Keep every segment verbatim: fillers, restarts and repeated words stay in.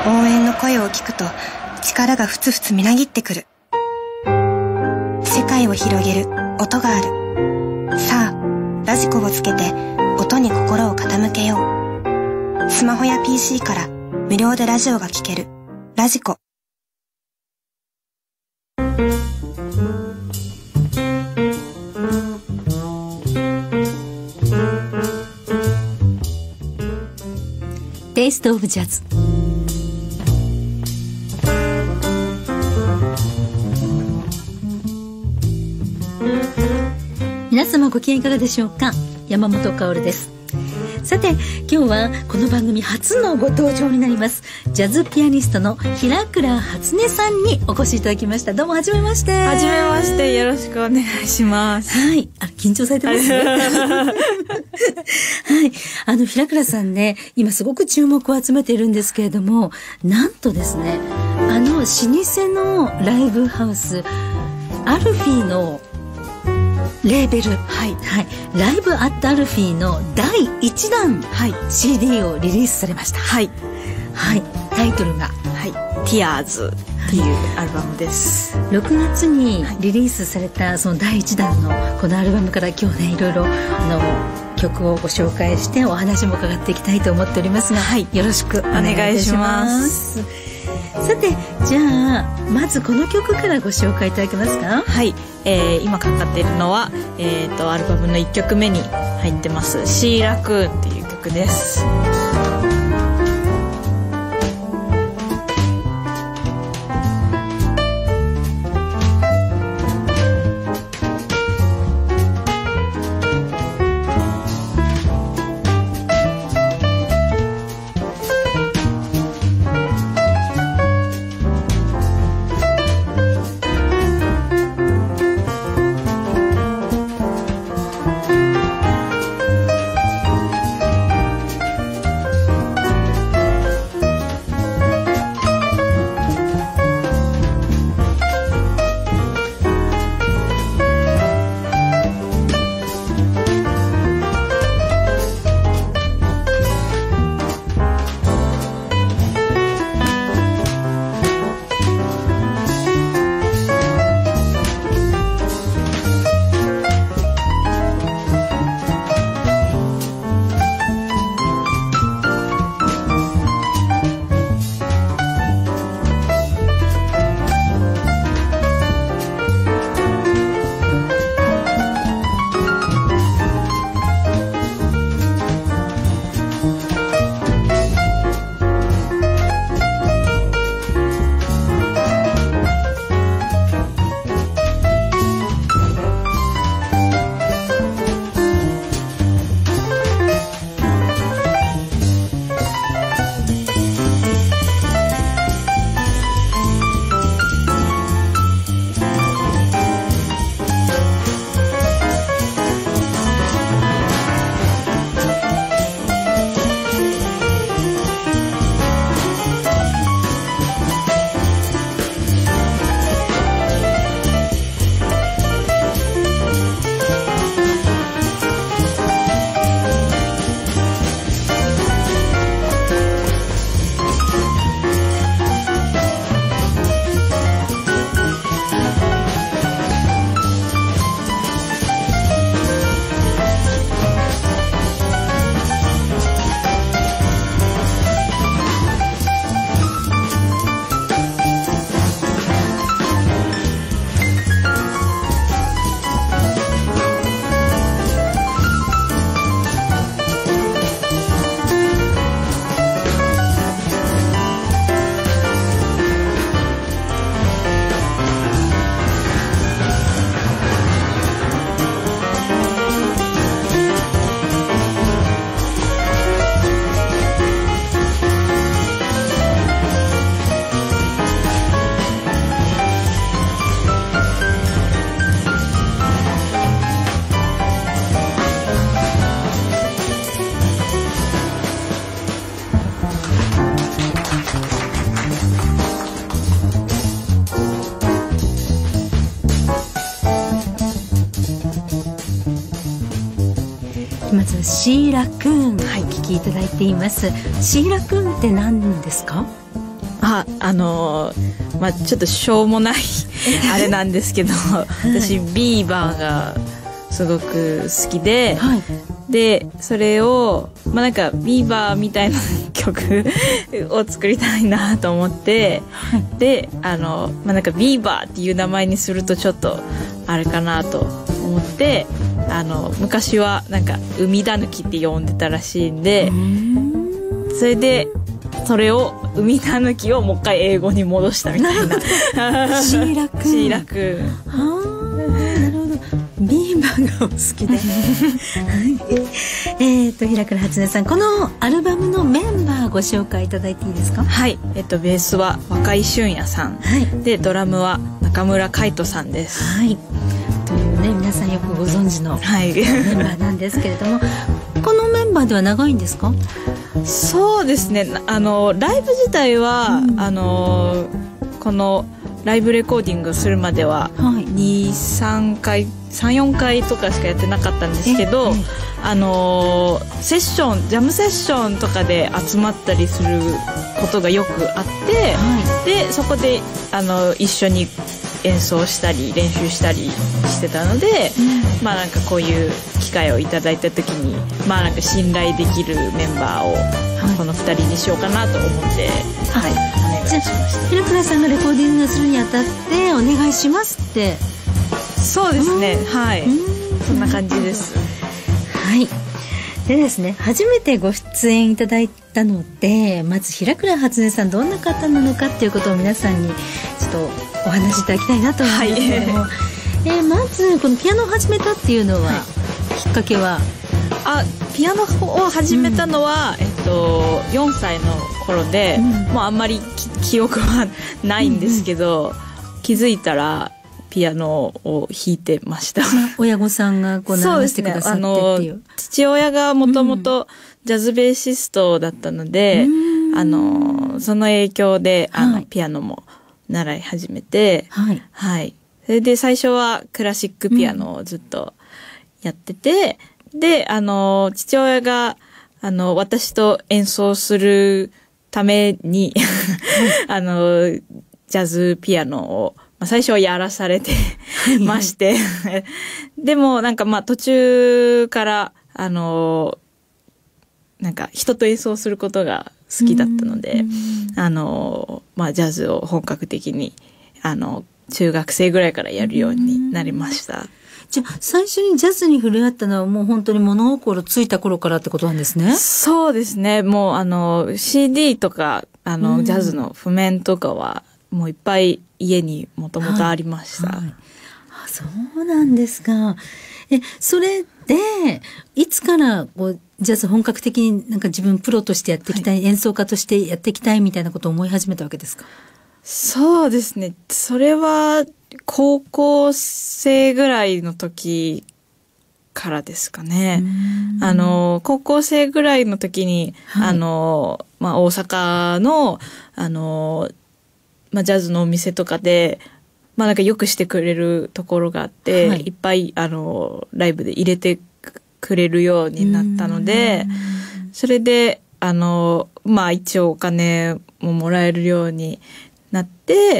応援の声を聞くと力がふつふつみなぎってくる。世界を広げる音がある。さあ、ラジコをつけて音に心を傾けよう。スマホや ピーシー から無料でラジオが聴ける。ラジコ。 テイストオブジャズ。皆様ご機嫌いかがでしょうか。山本香織です。さて今日はこの番組初のご登場になりますジャズピアニストの平倉初音さんにお越しいただきました。どうもはじめまして。 はじめまして、よろしくお願いします。 はい、あ、緊張されてますねはい、あの平倉さんね、今すごく注目を集めているんですけれども、なんとですね、あの老舗のライブハウスアルフィーのレーベル、はいはい、ライブアットアルフィーのだいいちだん、はい、シーディー をリリースされました。はい、はい、タイトルが、はい、 Tears っていうアルバムです。 ろくがつにリリースされたそのだいいちだんのこのアルバムから今日ね、いろいろあの曲をご紹介してお話も伺っていきたいと思っておりますが、はい、よろしくお願いいたします。さてじゃあまずこの曲からご紹介いただけますか。 はい、えー、今かかっているのは、えー、とアルバムのいっきょくめに入ってますシーラクーンっていう曲です。 まずシーラクーン、はい、お聴きいただいています。シーラクーンって何ですか？ あ、あのー、まあちょっとしょうもないあれなんですけど、私ビーバーがすごく好きで、はい、でそれをまあなんかビーバーみたいな曲を作りたいなと思って、はい、であのまあなんかビーバーっていう名前にするとちょっとあれかなと思って、あの昔はなんか海だぬきって呼んでたらしいんで、それでそれを海たぬきをもう一回英語に戻したみたいな。 シーラくん。 シーラくん。 はあ、なるほど。ビーバーがお好きで。えっと平倉初音さん、このアルバムのメンバーご紹介いただいていいですか？ はい。えっとベースは若井俊也さん、はい、でドラムは中村海人さんです。 はい。というね、皆さんよくご存知のメンバーなんですけれども、このメンバーでは長いんですか？ そうですね、あのライブ自体は、うん、あのこのライブレコーディングするまではに、さんかいさん、よんかいとかしかやってなかったんですけど、あのセッションジャムセッションとかで集まったりすることがよくあって、はい、でそこであの一緒に演奏したり練習したりしてたので、うん、まあなんかこういう機会をいただいた時にまあなんか信頼できるメンバーをこのふたりにしようかなと思って、はい、はい、お願いしました。 平倉さんがレコーディングするにあたってお願いしますって。 そうですね、はい、そんな感じです。 はい。でですね、初めてご出演いただいたので、まず平倉初音さんどんな方なのかっていうことを皆さんにちょっとお話しいただきたいなと思うんですけども、はい、えー、まずこのピアノを始めたっていうのは、はい、きっかけは？ あ、ピアノを始めたのは、うん、えっと、よんさいの頃で、うん、もうあんまり記憶はないんですけど、うんうん、気づいたらピアノを弾いてました。 親御さんがこう習わせてくださってっていう。 父親がもともとジャズベーシストだったので、うん、あのその影響であの、はい、ピアノも習い始めて、はい、はい。それで最初はクラシックピアノをずっとやってて、うん、で、あの父親があの私と演奏するためにあのジャズピアノを最初はやらされてましてでもなんかまあ途中からあのなんか人と演奏することが好きだったので、あのまあジャズを本格的にあの中学生ぐらいからやるようになりました。 じゃあ最初にジャズに触れ合ったのはもう本当に物心ついた頃からってことなんですね。 そうですね。もうあの シーディー とかあのジャズの譜面とかはもういっぱい家にもともとありました。はいはい、 あ、そうなんですか。え、それでいつからこうジャズ本格的になんか自分プロとしてやっていきたい、はい、演奏家としてやっていきたいみたいなことを思い始めたわけですか？ そうですね。それは高校生ぐらいの時からですかね。あの高校生ぐらいの時に、はい、あのまあ大阪のあのまあ、ジャズのお店とかで、まあ、なんかよくしてくれるところがあって、はい、いっぱいあのライブで入れてくれるようになったので、それであのまあ一応お金ももらえるようになって、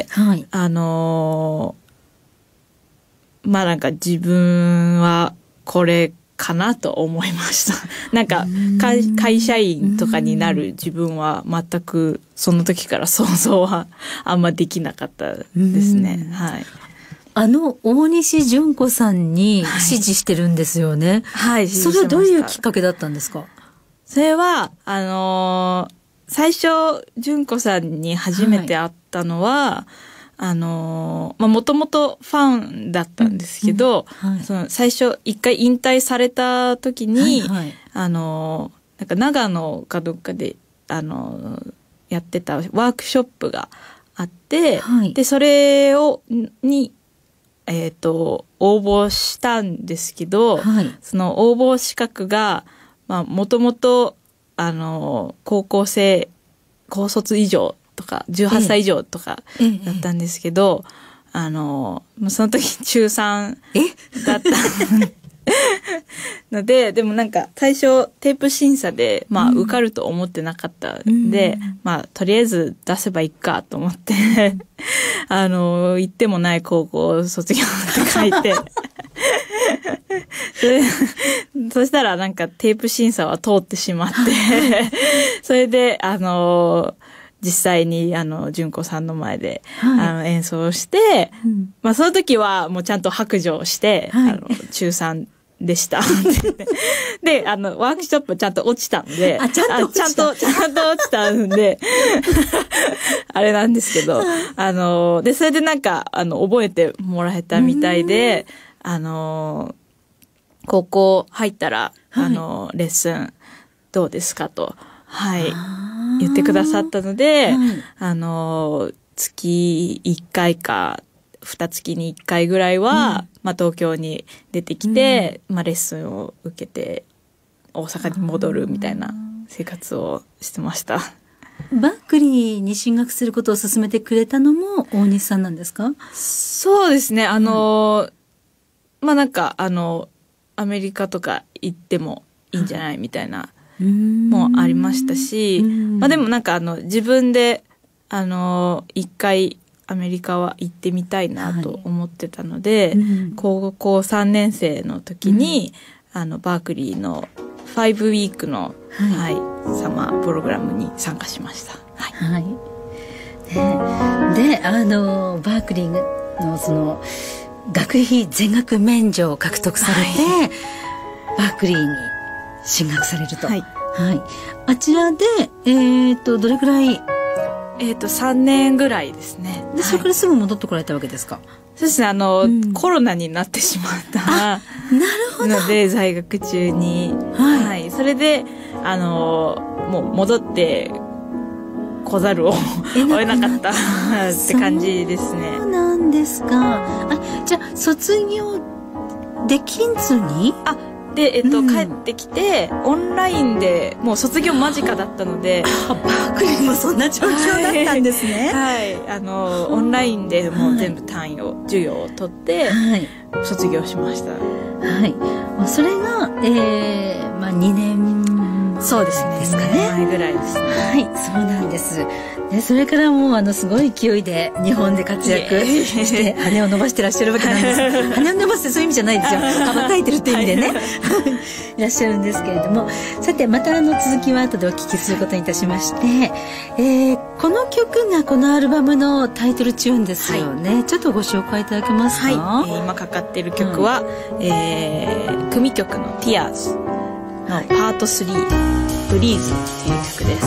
はい、あのまあなんか自分はこれかなと思いました。なんか会、会社員とかになる自分は全くその時から想像はあんまできなかったですね。はい。 あの大西純子さんに指示してるんですよね。はい。それはどういうきっかけだったんですか？ それはあのー、最初純子さんに初めて会ったのは。はい、あのまあもともとファンだったんですけど、うんうん、はい、その最初一回引退された時に、はいはい、あのなんか長野かどっかであのやってたワークショップがあって、はい、でそれをにえっと応募したんですけど、はい、その応募資格がまあもともとあの高校生高卒以上とかじゅうはっさい以上とかだったんですけど、えええ、あのその時中さんだったので、でもなんか最初テープ審査で、まあ受かると思ってなかったんで、うん、まあとりあえず出せばいいかと思って、あの、行ってもない高校卒業って書いて、それそしたらなんかテープ審査は通ってしまって、それで、あの、実際に、あの、純子さんの前で、はい、あの、演奏して、うん、まあ、その時はもうちゃんと白状して、はい、あの、中さんでした。で、あの、ワークショップちゃんと落ちたんで、 あ、ちゃんと落ちた。 ちゃんと、ちゃんと落ちたんで、あれなんですけど、あの、で、それでなんか、あの、覚えてもらえたみたいで、あの、高校入ったら、はい、あの、レッスンどうですかと、はい。言ってくださったので、はい、あの、月いっかいか、につきにいっかいぐらいは、うん、まあ東京に出てきて、うん、まあレッスンを受けて、大阪に戻るみたいな生活をしてました。 バークリーに進学することを勧めてくれたのも大西さんなんですか？ そうですね。あの、うん、まあなんか、あの、アメリカとか行ってもいいんじゃないみたいな。もありましたし、まあでもなんかあの自分であの一回アメリカは行ってみたいなと思ってたので、はい、うん、高校さんねん生の時に、うん、あのバークリーのファイブウィークの、はいはい、サマープログラムに参加しました。はい。 はい、で、であのバークリーのその学費全額免除を獲得されて、はい、バークリーに進学されると。はい。はい。あちらで、えっと、どれくらい？ えっと、さんねんぐらいですね。 で、それからすぐ戻ってこられたわけですか？ そうですね、あの、うん、コロナになってしまった。なるほど。 ので、在学中に。はい。はい。それで、あの、もう戻って来ざるを得なかったって感じですね。 そうなんですか。あ、じゃあ、卒業できんずに？ あ、で、えっと、うん、帰ってきて、オンラインで、もう卒業間近だったので。 あ、バークリーもそんな状況だったんですね。 はい。はい、あの、オンラインでもう全部単位を、はい、授業を取って、はい、卒業しました。 はい。それが、えー、まあにねん。 そうですね。 ですかね。 前ぐらいですね。 はい、そうなんです。で、それからもうあのすごい勢いで日本で活躍して羽を伸ばしてらっしゃるわけなんです。羽を伸ばすってそういう意味じゃないですよ。羽ばたいてるっていう意味でね、はい、いらっしゃるんですけれども、さてまたあの続きは後でお聞きすることにいたしまして、えー、この曲がこのアルバムのタイトルチューンですよね。はい、ちょっとご紹介いただけますか？ はい、えー、今かかっている曲は、うん、えー、組曲の Tears のパートスリー、ブリーズっていう曲です。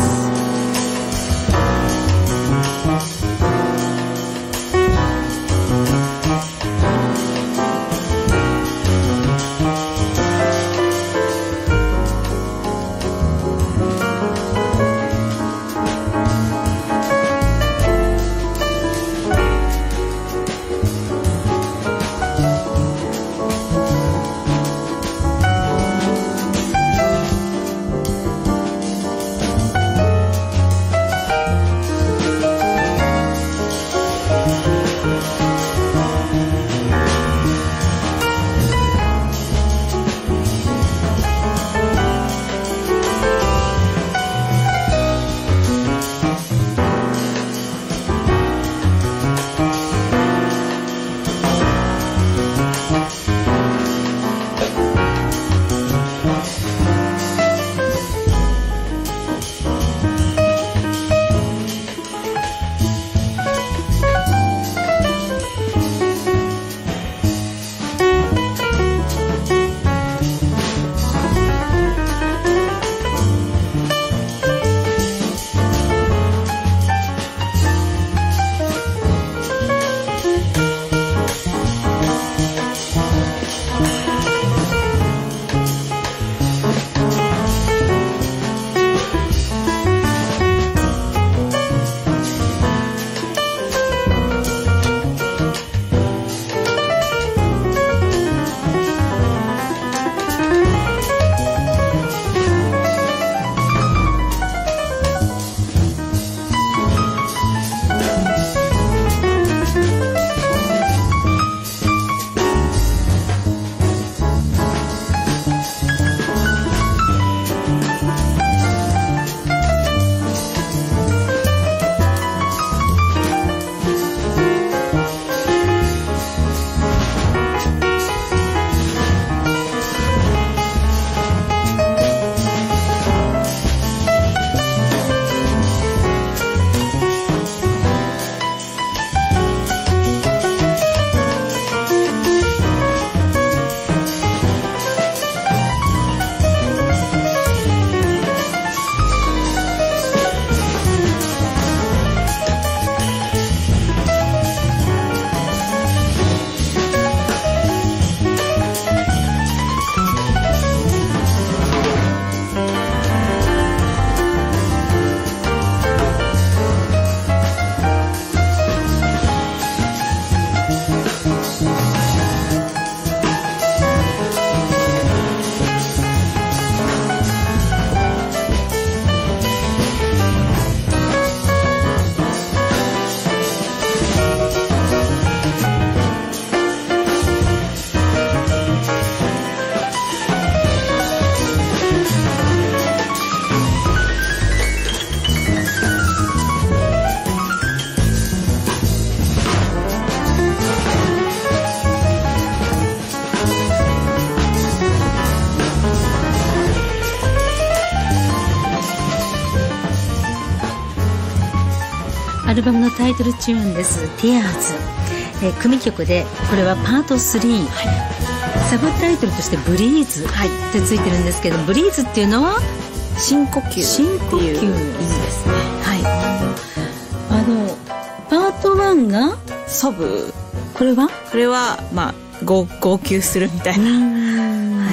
アルバムのタイトルチューンです。 Tears、えー、組曲でこれはパートスリー、はい、サブタイトルとしてブリーズってついてるんですけど、ブリーズっていうのは深呼吸深呼吸っていう意味ですね。はい。 あのパートワンがソブ、 これはこれはまあ号泣するみたいな、はい、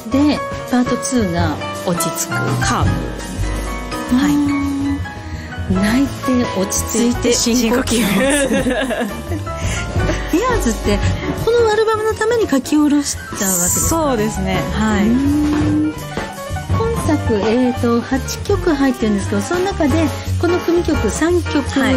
でパートツーが落ち着くカーブ、 はい、泣いて落ち着いて深呼吸。ティアーズってこのアルバムのために書き下ろしたわけですか？ そうですね、はい。 今作、えーと、はちきょく入ってるんですけど、その中でこの組曲さんきょくが、はい、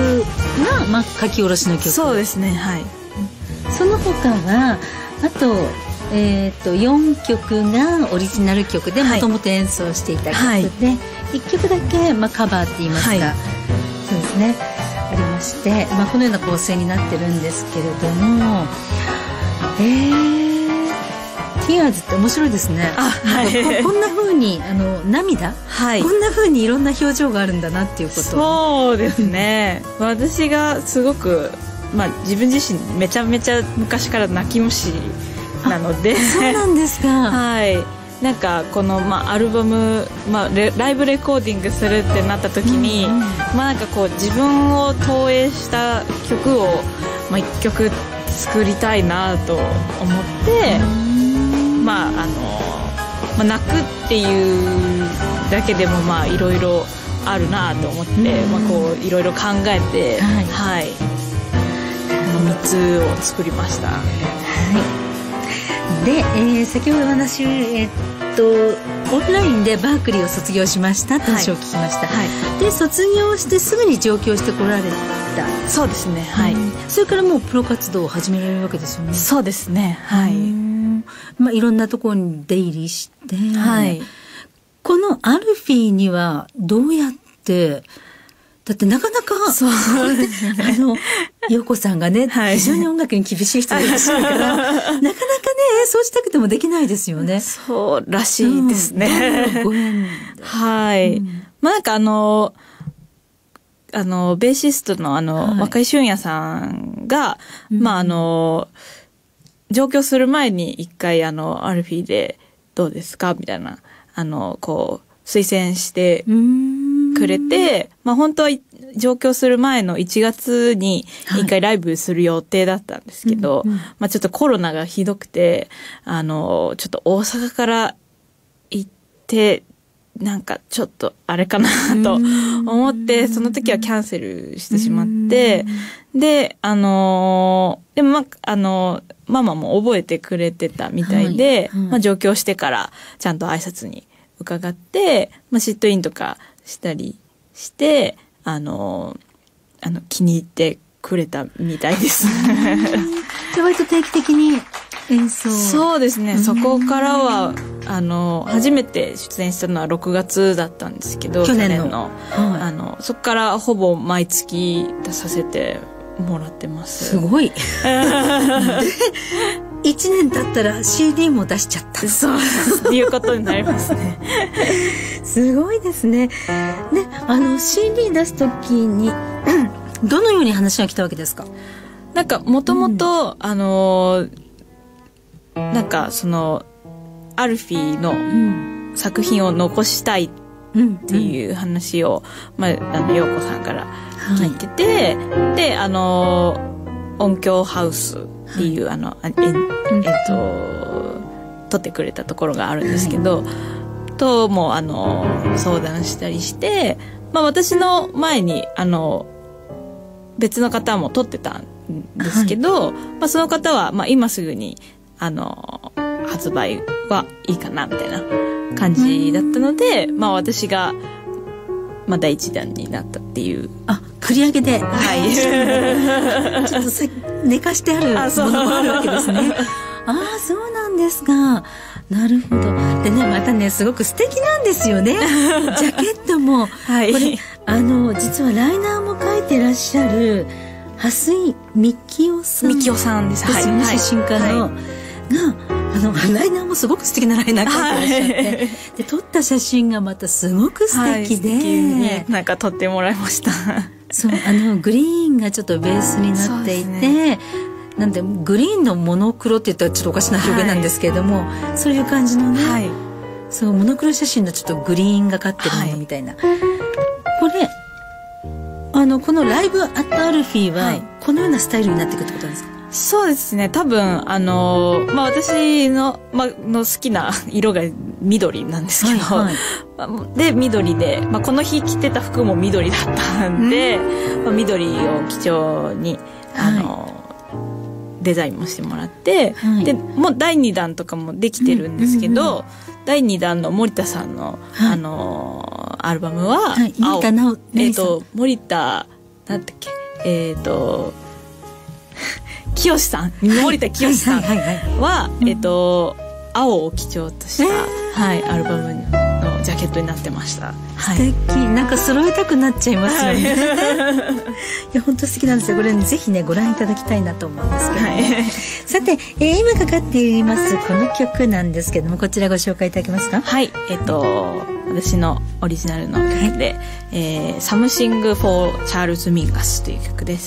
まあ、書き下ろしの曲。 そうですね、はい。 その他はあと、えーと、よんきょくがオリジナル曲でもともと演奏していた曲で、はい、いっきょくだけ、まあ、カバーって言いますか、はい、そうですね、ありまして、まあ、このような構成になってるんですけれども、えー、ティアーズって面白いですね。あ、はい、こ, こんな風にあの涙、はい、こんな風にいろんな表情があるんだなっていうこと。 そうですね。私がすごく、まあ、自分自身めちゃめちゃ昔から泣き虫なので。 そうなんですか。 はい。なんかこの、まあ、アルバム、まあ、ライブレコーディングするってなった時に、うんうん、まあ、なんかこう自分を投影した曲を、まあ、いっきょく作りたいなと思って、まああのまあ、泣くっていうだけでもまあいろいろあるなと思って、まあ、こういろいろ考えて、はいはい、このみっつを作りました。はい。 で、えー、先ほど話、えー、っとオンラインでバークリーを卒業しましたって話を聞きました、はいはい、で卒業してすぐに上京してこられた。 そうですね、はい、うん、 それからもうプロ活動を始められるわけですよね。 そうですね、はい、 まあ、いろんなところに出入りして、はい、このアルフィーにはどうやってだってなかなかそうあの陽子さんがね、はい、非常に音楽に厳しい人でいらっしゃるからなかなかね演奏したくてもできないですよね。 そうらしいですね、 うん、ご縁はい、うん、まあなんかあのあのベーシストのあの、はい、若井俊也さんが、うん、まああの上京する前に一回あのアルフィーでどうですかみたいなあのこう推薦してくれて、まあ本当は上京する前のいちがつに一回ライブする予定だったんですけど、はい、うんうん、まあちょっとコロナがひどくてあのちょっと大阪から行ってなんかちょっとあれかなと思ってその時はキャンセルしてしまって、であのでもまああのママも覚えてくれてたみたいで、はいはい、まあ、上京してからちゃんと挨拶に伺って、まあ、シットインとかしたりしてあのあの気に入ってくれたみたいですで割と定期的に演奏。 そうですね、そこからはあの初めて出演したのはろくがつだったんですけど、 去年 の, 去年の、はい、あのそこからほぼ毎月出させてもらってます。 すごいいちねん経ったら シーディー も出しちゃった。 そうっていうことになりますねすごいですね。であの シーディー 出す時にどのように話が来たわけですか？ なんかもともとあのなんかそのアルフィーの作品を残したいっていう話を、まあ、あの陽子さんから聞いてて、はい、であの音響ハウスっていう、はい、あのええっと撮ってくれたところがあるんですけど、はい、ともあの相談したりして、まあ、私の前にあの別の方も撮ってたんですけど、はい、まあ、その方は、まあ、今すぐにあの発売はいいかなみたいな感じだったので、まあ、私が、まあ、第一弾になったっていう。 あ、繰り上げで、 はいちょっとさ寝かしてあるものもあるわけですね。ああ、そうなんですか。なるほど。でね、またねすごく素敵なんですよねジャケットも、はい、これあの実はライナーも描いてらっしゃる蓮井幹夫さん幹夫さんです、 ですよね、 はい、 写真家の、はい、があのライナーもすごく素敵なライナー描いてらっしゃって、はい、で撮った写真がまたすごく素敵で、はい、素敵になんか撮ってもらいましたそうあのグリーンがちょっとベースになっていて、ね、なんでグリーンのモノクロって言ったらちょっとおかしな表現なんですけれども、はい、そういう感じのね、はい、そうモノクロ写真のちょっとグリーンがかってるものみたいな、はい、これあのこのライブアットアルフィーはこのようなスタイルになっていくってことなんですか？ そうですね。多分、あの、まあ、私の、ま、の好きな色が緑なんですけど、はいはい、で、緑で、まあ、この日着てた服も緑だったんで、うんまあ、緑を基調に、あの、はい、デザインもしてもらって、はい、で、もうだいにだんとかもできてるんですけど、うんうんうん、だいにだんの森田さんの、はい、あの、アルバムは、はい、青、えっと、森田、なんだっけ、えっと、清さん森田清さんは、えっと、青を基調とした、えーはい、アルバムのジャケットになってました。 素敵、はい、なんか揃えたくなっちゃいますよね。はい、いや本当素敵なんですよ。これ、ね、ぜひねご覧いただきたいなと思うんですけど、ねはい、さて、えー、今かかっていますこの曲なんですけども、こちらご紹介いただけますか？ はい、えっと私のオリジナルの曲で、はいえー、Something for Charles Mingus という曲です。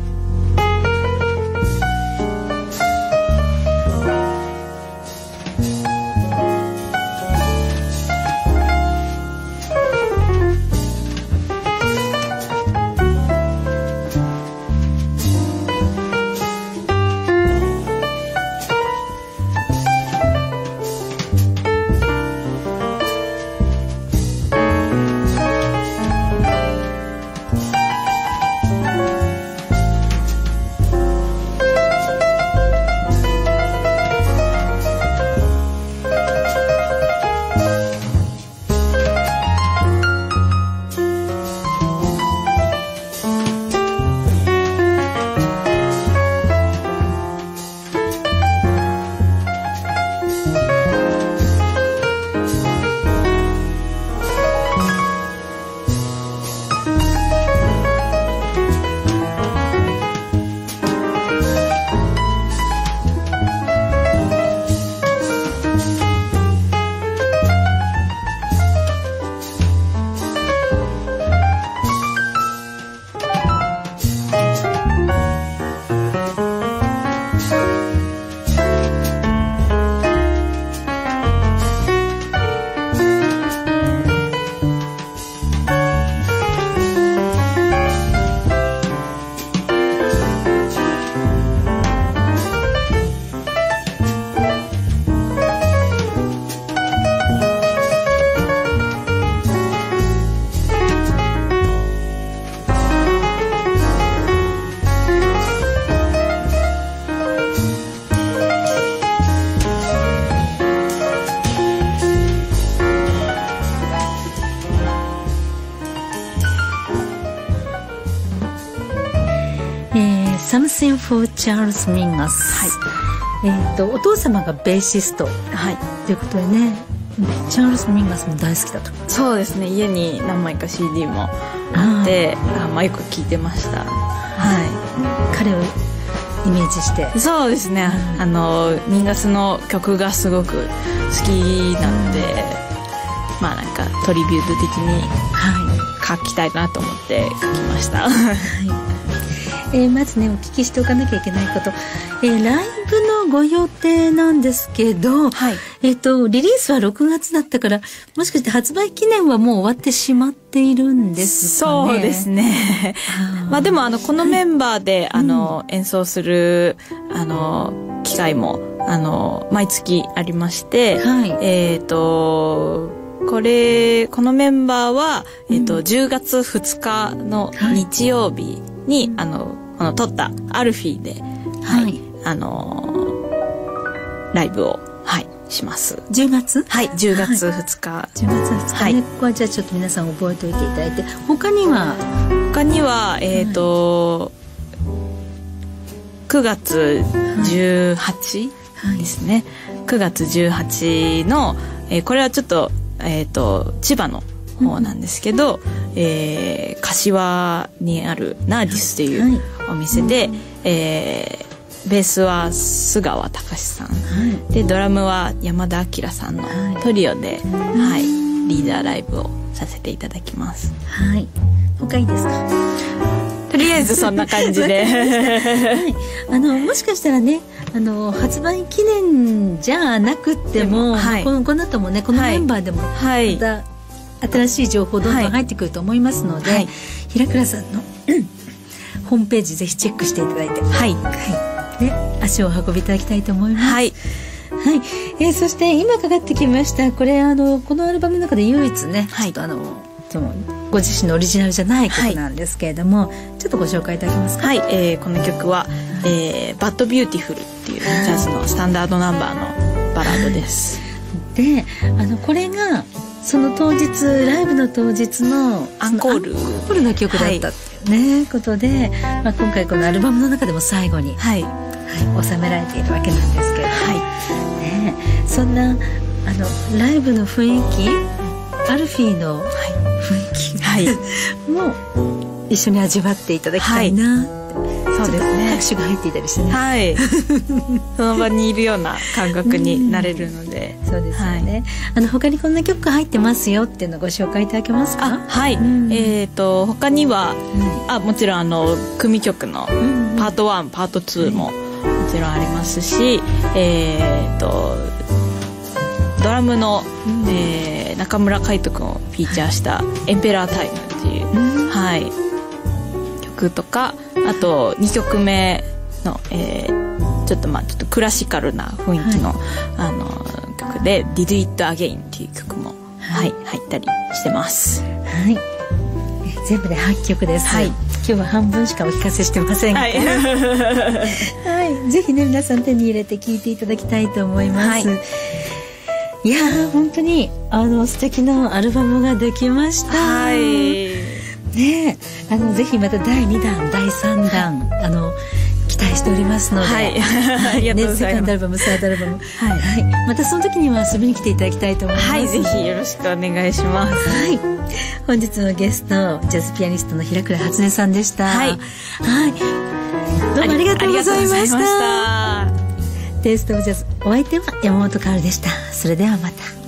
Something for Charles Mingus、はいえー、とお父様がベーシスト、はい、ということでね、チャールズ・ミンガスも大好きだと。 そうですね、家に何枚か シーディー もあってあ、まあ、よく聴いてました、 はい、彼をイメージして。 そうですね、うん、あのミンガスの曲がすごく好きなので、うん、まあなんかトリビュート的に書きたいなと思って書きました、はいえー、まずねお聞きしておかなきゃいけないこと、えー、ライブのご予定なんですけど、はいえー、とリリースはろくがつだったから、もしかして発売記念はもう終わってしまっているんですかね。 そうですねまあでもあのこのメンバーで、はい、あの演奏するあの機会もあの毎月ありまして、はい、えっ、ー、とこれこのメンバーは、えーとうん、じゅうがつふつかの日曜日に、はい、あのこの撮ったアルフィーで、はいはい、あのライブを、はい、します。 じゅうがつはいじゅうがつふつか、はい、 じゅうがつふつかね、はい、ここはじゃあちょっと皆さん覚えておいていただいて、他には他にはえっ、ー、と、はい、くがつじゅうはちですね、はい、くがつじゅうはちの、えー、これはちょっとえっ、ー、と千葉の方なんですけど、うんえー、柏にあるナーディスというお店で、はいえー、ベースは須川隆さん、はい、でドラムは山田明さんのトリオで、はいはい、リーダーライブをさせていただきます。 はい、他いいですか？ えずそんな感じで。 はい、あのもしかしたらね、あの発売記念じゃなくっても、はい、このこの後もね、このメンバーでもまた、はい、新しい情報どんどん入ってくると思いますので、はい、平倉さんのホームページぜひチェックしていただいて、はい、はい、で足をお運びいただきたいと思います。はい、はい、えー、そして今かかってきました、これあのこのアルバムの中で唯一ね、はい、ちょっとあのそのご自身のオリジナルじゃない曲なんですけれども、はい、ちょっとご紹介いただけますか。 はい、えー、この曲は、えー、バッドビューティフルっていうジャズのスタンダードナンバーのバラードです。 で、あのこれがその当日ライブの当日のアンコールアンコールの曲だったっていうね、はい、ことで、まあ、今回このアルバムの中でも最後に、はいはい、収められているわけなんですけれども、はいね、そんなあのライブの雰囲気、アルフィーの雰囲気、はい、も一緒に味わっていただきたいなって、はい、そうですね、拍手が入っていたりしてね、はい、 その場にいるような感覚になれるので、 うん、そうですよね、はい、あの他にこんな曲が入ってますよっていうのをご紹介いただけますか。 あ、はい、うん、えーと他には、うん、あもちろんあの組曲のパートワン、うん、パートツーももちろんありますし、えーとドラムの、うん、えー、中村海人君をフィーチャーした「エンペラータイム」っていう、うん、はい、曲とか、あとにきょくめの、えー、ちょっとまあちょっとクラシカルな雰囲気の、はい、あの曲で「Did It Again」っていう曲も、はい、入ったりしてます。 はい、全部ではちきょくです。はい、今日は半分しかお聞かせしてませんが、はいはい、ぜひね皆さん手に入れて聴いていただきたいと思います。はい、いやー本当にあの素敵なアルバムができました。はい、ね、あのぜひまただいにだんだいさんだん、はい、あの期待しておりますので、はい、ありがとうございます。セカンドアルバム、サードアルバム、はいはい、またその時には遊びに来ていただきたいと思います。 はい、ぜひよろしくお願いします。 はい、本日のゲストジャズピアニストの平倉初音さんでした。はい、はい、どうもありがとうございました。テイストオブジャズ、お相手は山本香織でした。それではまた。